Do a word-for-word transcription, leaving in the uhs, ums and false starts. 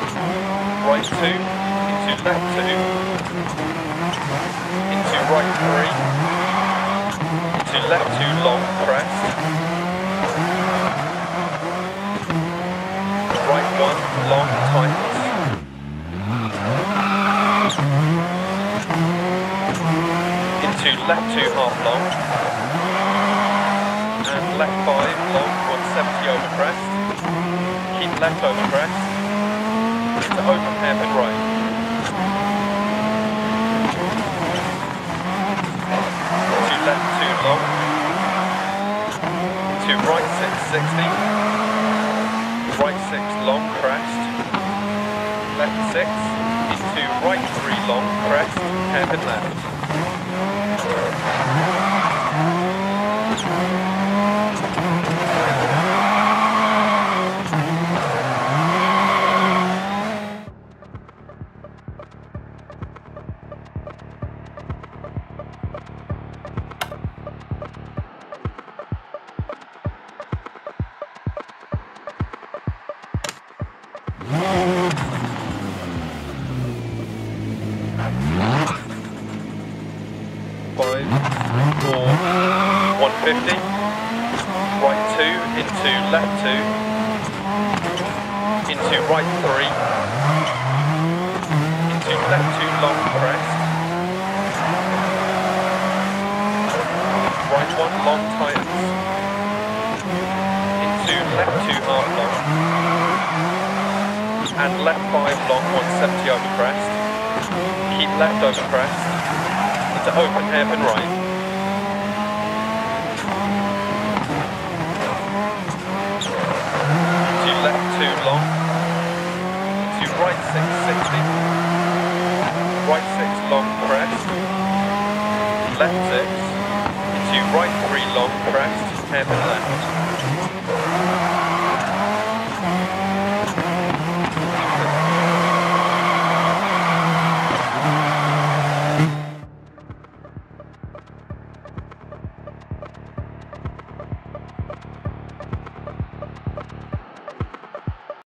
right two, into left two, into right three, into left two long crest, right one long tightens, into left two half long, and left five long one seventy over crest, keep left over crest, to open hairpin right. To left two long. To right six sixty. Right six long crest. Left six. Into right three long crest. Hairpin left. Five, four, one fifty, right two, into left two, into right three, into left two long crest, right one long tightens, into left two half long, and left five long one seventy over crest, keep left over crest, into open hairpin right, into left two long, into right six sixty, right six long crest, left six, into right three long crest, hairpin left.